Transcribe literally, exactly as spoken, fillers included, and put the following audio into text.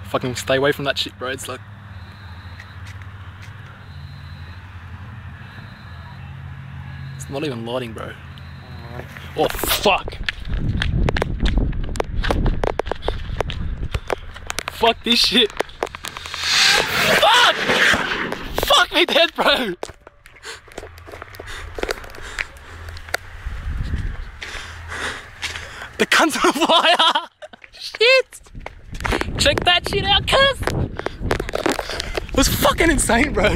Fucking stay away from that shit, bro. It's like... It's not even lighting, bro. Oh, fuck! Fuck this shit! Fuck! Fuck me dead, bro! The cunt's on fire! Shit! Check that shit out, cuz! It was fucking insane, bro.